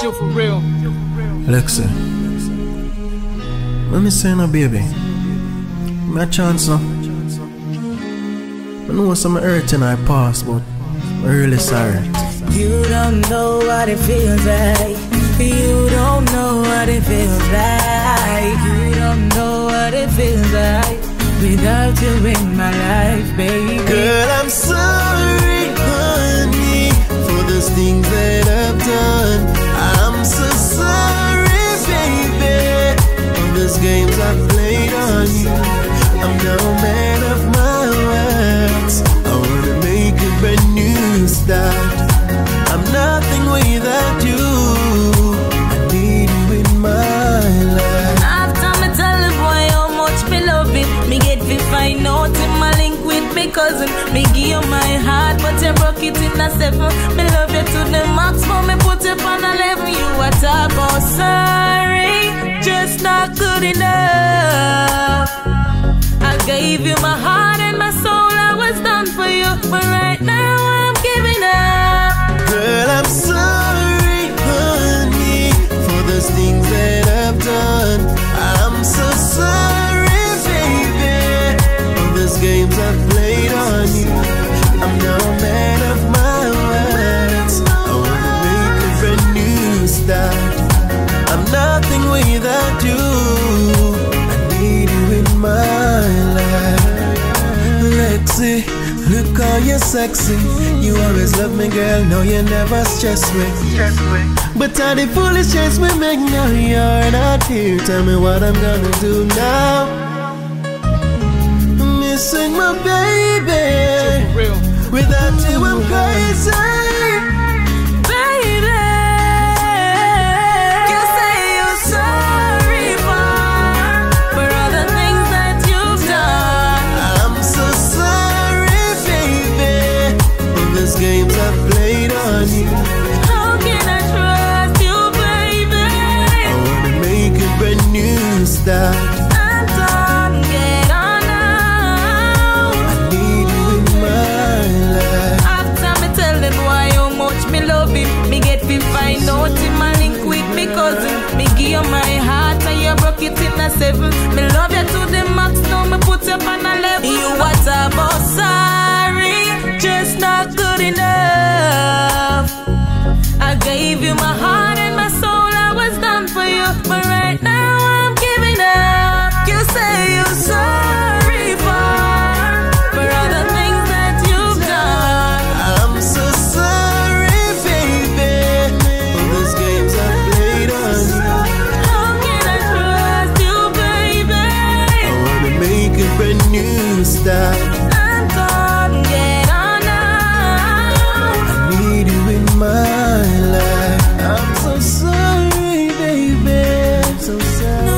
Chill for real. Lexi, let me say no, baby. My chance now. I know some hurt in our past, but I'm really sorry. You don't know what it feels like. You don't know what it feels like. You don't know what it feels like without you in my life, baby. Girl, I'm sorry, honey, for those things that I've done. I'm so sorry, baby, for those games I've played on you. I'm no man of my words. I wanna make a brand new start. I'm nothing without you. I need you in my life. After me tell the boy how much me love it, me get to find out in my link with me cousin. Me give you my heart, but you broke it in a 7. Me love you to the max, but me put you on 11. You what about sorry, just not good enough. I gave you my heart and my soul, I was done for you, but right now I'm giving up. Girl, I'm sorry, honey, for those things that I've done. I'm so sorry, baby, for those games I've played on you. I'm no man of my words. I wanna make a brand new start. I'm nothing without you. I need you in my life. Lexi, look how you're sexy. You always love me, girl, no you never stress me. But all the foolish chase we make now, you're not here. Tell me what I'm gonna do now. Missing my baby. For real. Without you I'm crazy. Games I've played on you. How can I trust you, baby? I wanna make a brand new start. I'm done, get on now. I need you in my life. After me tell the boy how much me love him, me get to find out in my link with me cousin. Me give you my heart and you broke it in a 7. Me love you to the max, now me put you on 11. You what about sorry? Just not good enough. I gave you my heart and my soul, I was done for you, but right now I'm giving up. You say you're sorry for all the things that you've done. I'm so sorry, baby, for those games I played on you. How can I trust you, baby? I wanna make a brand new start. I'm done, get on now. I need you in my life. I'm so sorry, baby, so sorry.